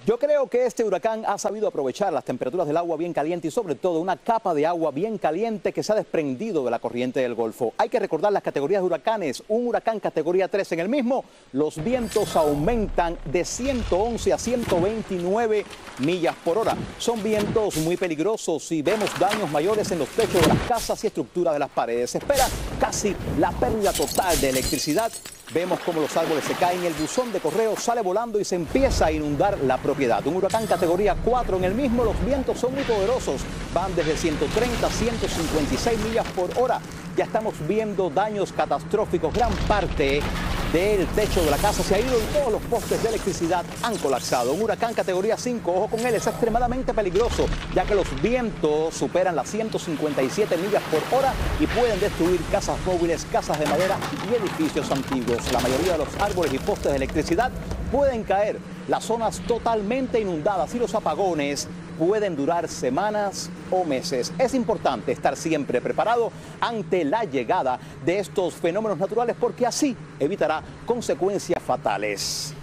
Yo creo que este huracán ha sabido aprovechar las temperaturas del agua bien caliente y sobre todo una capa de agua bien caliente que se ha desprendido de la corriente del Golfo. Hay que recordar las categorías de huracanes. Un huracán categoría 3 en el mismo, los vientos aumentan de 111 a 129 millas por hora. Son vientos muy peligrosos y vemos daños mayores en los techos de las casas y estructuras de las paredes. Se espera casi la pérdida total de electricidad. Vemos cómo los árboles se caen, el buzón de correo sale volando y se empieza a inundar la propiedad. Un huracán categoría 4 en el mismo, los vientos son muy poderosos, van desde 130 a 156 millas por hora. Ya estamos viendo daños catastróficos, gran parte del techo de la casa se ha ido y todos los postes de electricidad han colapsado. Un huracán categoría 5, ojo con él, es extremadamente peligroso, ya que los vientos superan las 157 millas por hora y pueden destruir casas móviles, casas de madera y edificios antiguos. La mayoría de los árboles y postes de electricidad pueden caer, las zonas totalmente inundadas y los apagones pueden durar semanas o meses. Es importante estar siempre preparado ante la llegada de estos fenómenos naturales porque así evitará consecuencias fatales.